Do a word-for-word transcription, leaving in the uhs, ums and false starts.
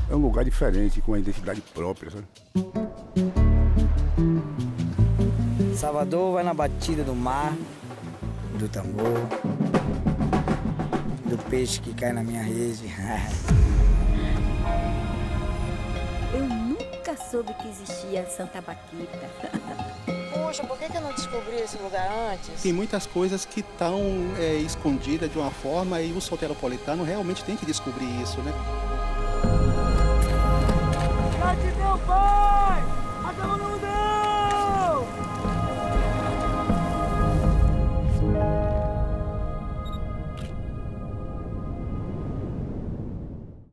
É um lugar diferente, com uma identidade própria, sabe? Salvador vai na batida do mar, do tambor, do peixe que cai na minha rede. Eu nunca soube que existia Santa Baquita. Puxa, por que que eu não descobri esse lugar antes? Tem muitas coisas que estão é, escondidas de uma forma e o soteropolitano realmente tem que descobrir isso, né? Gratidão, Pai! Até o nome dele!